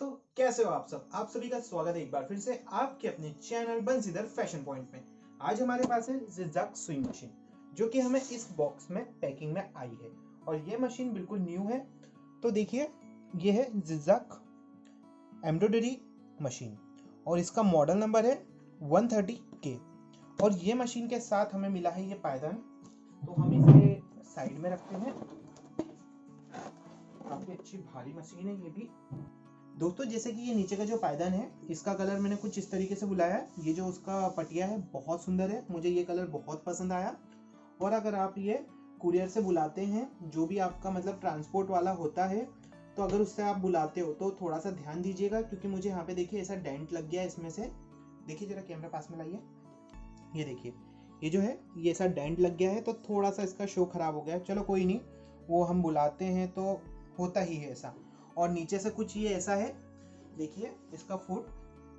दोस्तों, कैसे हो आप सब? आप सभी का स्वागत है एक बार फिर से आपके अपने चैनल बंसीधर फैशन पॉइंट में। आज हमारे पास है जिगजैग सुई मशीन, जो कि हमें इस बॉक्स में पैकिंग में आई है और ये मशीन बिल्कुल न्यू है। तो देखिए, ये है जिगजैग एम्ब्रॉयडरी मशीन और इसका मॉडल नंबर है 130K और ये मशीन के साथ हमें मिला है ये पायदान। तो हम इसे साइड में रखते हैं। काफी अच्छी भारी मशीन है ये भी। दोस्तों, जैसे कि ये नीचे का जो पायदान है, इसका कलर मैंने कुछ इस तरीके से बुलाया है। ये जो उसका पटिया है बहुत सुंदर है, मुझे ये कलर बहुत पसंद आया। और अगर आप ये कुरियर से बुलाते हैं, जो भी आपका मतलब ट्रांसपोर्ट वाला होता है, तो अगर उससे आप बुलाते हो तो थोड़ा सा ध्यान दीजिएगा, क्योंकि मुझे यहाँ पे देखिए ऐसा डेंट लग गया है इसमें से। देखिए जरा कैमरा पास में लाइए, ये देखिए ये जो है ये ऐसा डेंट लग गया है, तो थोड़ा सा इसका शो खराब हो गया है। चलो कोई नहीं, वो हम बुलाते हैं तो होता ही है ऐसा। और नीचे से कुछ ये ऐसा है, देखिए इसका फुट,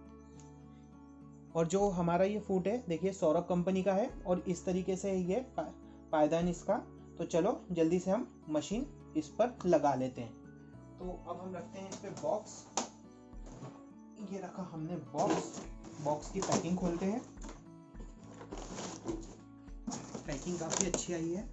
और जो हमारा ये फुट है देखिए सौरभ कंपनी का है और इस तरीके से ये पायदान इसका। तो चलो जल्दी से हम मशीन इस पर लगा लेते हैं। तो अब हम रखते हैं इस पे बॉक्स। ये रखा हमने बॉक्स की पैकिंग खोलते हैं। पैकिंग काफी अच्छी आई है।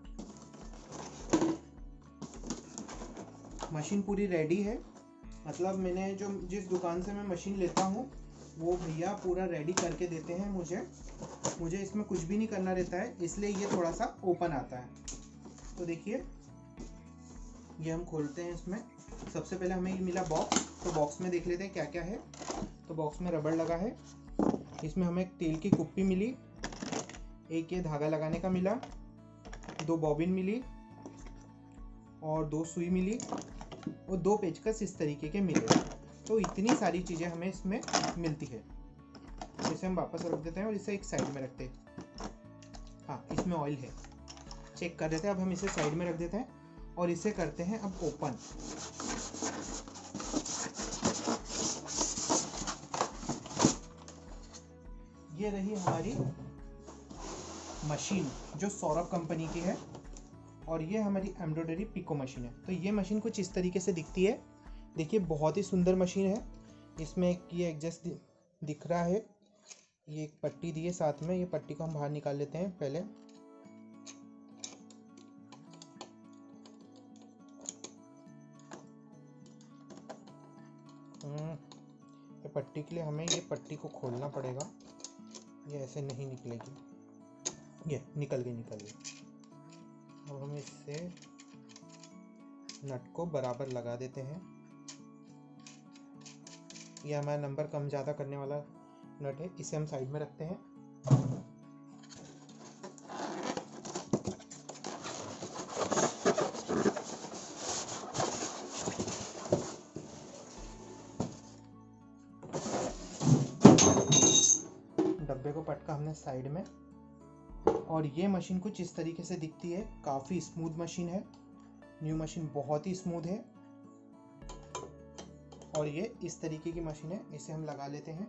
मशीन पूरी रेडी है, मतलब मैंने जिस दुकान से मैं मशीन लेता हूँ वो भैया पूरा रेडी करके देते हैं मुझे इसमें कुछ भी नहीं करना रहता है, इसलिए ये थोड़ा सा ओपन आता है। तो देखिए ये हम खोलते हैं। इसमें सबसे पहले हमें ये मिला बॉक्स, तो बॉक्स में देख लेते हैं क्या क्या है। तो बॉक्स में रबड़ लगा है, इसमें हमें एक तेल की कुप्पी मिली, एक ये धागा लगाने का मिला, 2 बॉबिन मिली और 2 सुई मिली और 2 पेचकस इस तरीके के मिले। तो इतनी सारी चीज़ें हमें इसमें मिलती है। इसे हम वापस रख देते हैं और इसे एक साइड में रखते हैं। हाँ, इसमें ऑयल है, चेक कर देते हैं। अब हम इसे साइड में रख देते हैं और इसे करते हैं अब ओपन। ये रही हमारी मशीन जो सौरभ कंपनी की है और ये हमारी एम्ब्रॉयडरी पिको मशीन है। तो ये मशीन कुछ इस तरीके से दिखती है। देखिए बहुत ही सुंदर मशीन है। इसमें एक ये एडजस्ट दिख रहा है, ये एक पट्टी दी है साथ में। ये पट्टी को हम बाहर निकाल लेते हैं पहले। ये पट्टी के लिए हमें ये पट्टी को खोलना पड़ेगा, ये ऐसे नहीं निकलेगी। ये निकल गई। अब हम इससे नट को बराबर लगा देते हैं। यह हमारा नंबर कम ज़्यादा करने वाला नट है, इसे हम साइड में रखते हैं। डब्बे को पटका हमने साइड में। और ये मशीन कुछ इस तरीके से दिखती है। काफ़ी स्मूथ मशीन है, न्यू मशीन बहुत ही स्मूथ है। और ये इस तरीके की मशीन है, इसे हम लगा लेते हैं।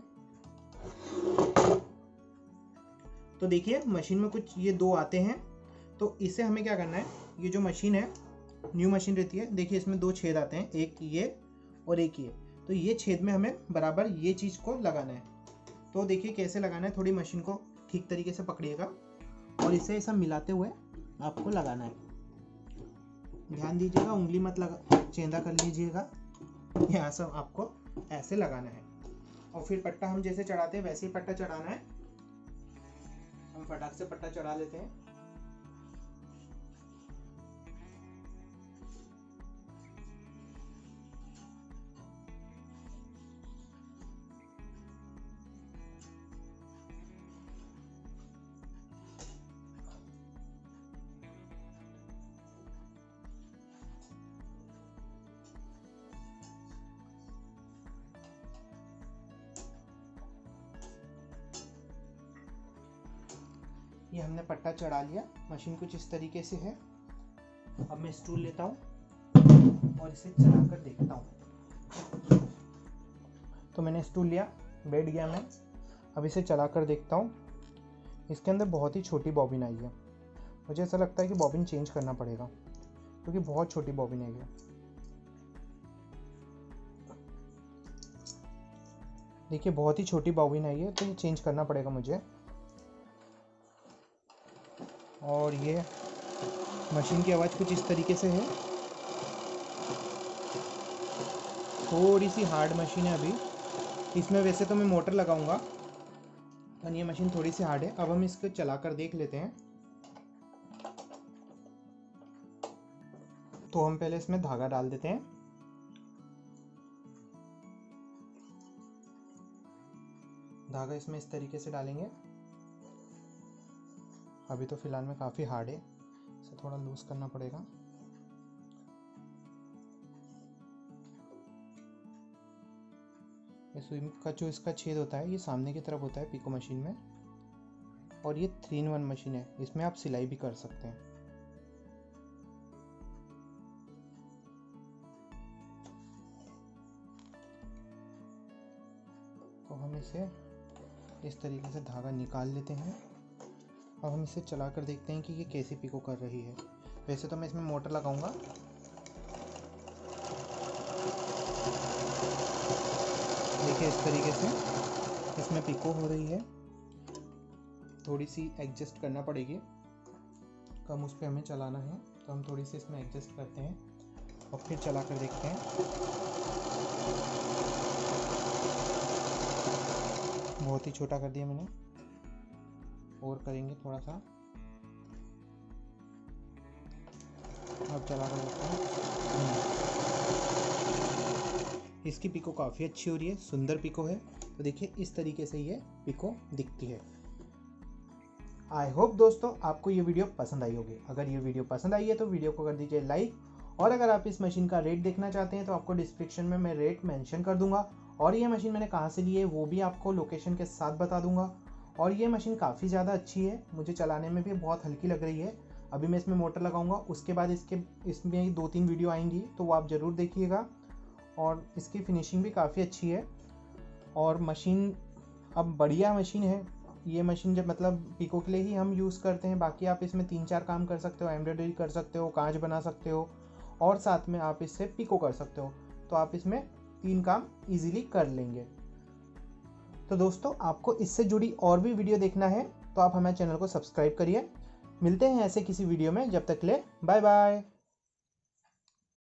तो देखिए मशीन में कुछ ये 2 आते हैं। तो इसे हमें क्या करना है, ये जो मशीन है न्यू मशीन रहती है, देखिए इसमें 2 छेद आते हैं, एक ये और एक ये। तो ये छेद में हमें बराबर ये चीज़ को लगाना है। तो देखिए कैसे लगाना है, थोड़ी मशीन को ठीक तरीके से पकड़िएगा और इसे ऐसा मिलाते हुए आपको लगाना है। ध्यान दीजिएगा, उंगली मत लगा, चेंदा कर लीजिएगा। यहाँ सब आपको ऐसे लगाना है और फिर पट्टा हम जैसे चढ़ाते हैं वैसे ही पट्टा चढ़ाना है। हम फटाक से पट्टा चढ़ा लेते हैं। ये हमने पट्टा चढ़ा लिया। मशीन कुछ इस तरीके से है। अब मैं स्टूल लेता हूँ और इसे चलाकर देखता हूँ। तो मैंने स्टूल लिया, बैठ गया मैं। अब इसे चलाकर देखता हूँ। इसके अंदर बहुत ही छोटी बॉबिन आई है। मुझे ऐसा लगता है कि बॉबिन चेंज करना पड़ेगा, क्योंकि बहुत छोटी बॉबिन है ये। देखिए बहुत ही छोटी बॉबिन आई है, तो ये चेंज करना पड़ेगा मुझे। और ये मशीन की आवाज़ कुछ इस तरीके से है। थोड़ी सी हार्ड मशीन है अभी, इसमें वैसे तो मैं मोटर लगाऊंगा, पर ये मशीन थोड़ी सी हार्ड है। अब हम इसको चला कर देख लेते हैं। तो हम पहले इसमें धागा डाल देते हैं। धागा इसमें इस तरीके से डालेंगे। अभी तो फिलहाल में काफ़ी हार्ड है, इसे थोड़ा लूज करना पड़ेगा। ये सुई का जो इसका छेद होता है ये सामने की तरफ होता है पिको मशीन में, और ये 3-in-1 मशीन है, इसमें आप सिलाई भी कर सकते हैं। तो हम इसे इस तरीके से धागा निकाल लेते हैं। अब हम इसे चला कर देखते हैं कि ये कैसे पिको कर रही है। वैसे तो मैं इसमें मोटर लगाऊंगा। देखिए इस तरीके से इसमें पिको हो रही है। थोड़ी सी एडजस्ट करना पड़ेगी, कम उस पर हमें चलाना है, तो हम थोड़ी सी इसमें एडजस्ट करते हैं और फिर चला कर देखते हैं। बहुत ही छोटा कर दिया मैंने, और करेंगे थोड़ा सा। अब चला कर देखते हैं। इसकी पिको काफ़ी अच्छी हो रही है, सुंदर पिको है। तो देखिए इस तरीके से ये पिको दिखती है। आई होप दोस्तों आपको ये वीडियो पसंद आई होगी। अगर ये वीडियो पसंद आई है तो वीडियो को कर दीजिए लाइक, और अगर आप इस मशीन का रेट देखना चाहते हैं तो आपको डिस्क्रिप्शन में मैं रेट मेंशन कर दूंगा, और ये मशीन मैंने कहाँ से ली है वो भी आपको लोकेशन के साथ बता दूंगा। और ये मशीन काफ़ी ज़्यादा अच्छी है, मुझे चलाने में भी बहुत हल्की लग रही है। अभी मैं इसमें मोटर लगाऊंगा, उसके बाद इसमें 2-3 वीडियो आएंगी, तो वो आप ज़रूर देखिएगा। और इसकी फिनिशिंग भी काफ़ी अच्छी है, और मशीन अब बढ़िया मशीन है। ये मशीन जब मतलब पिको के लिए ही हम यूज़ करते हैं, बाकी आप इसमें 3-4 काम कर सकते हो, एम्ब्रॉयडरी कर सकते हो, कांच बना सकते हो, और साथ में आप इससे पिको कर सकते हो। तो आप इसमें 3 काम इजीली कर लेंगे। तो दोस्तों आपको इससे जुड़ी और भी वीडियो देखना है तो आप हमारे चैनल को सब्सक्राइब करिए। मिलते हैं ऐसे किसी वीडियो में, जब तक ले बाय बाय।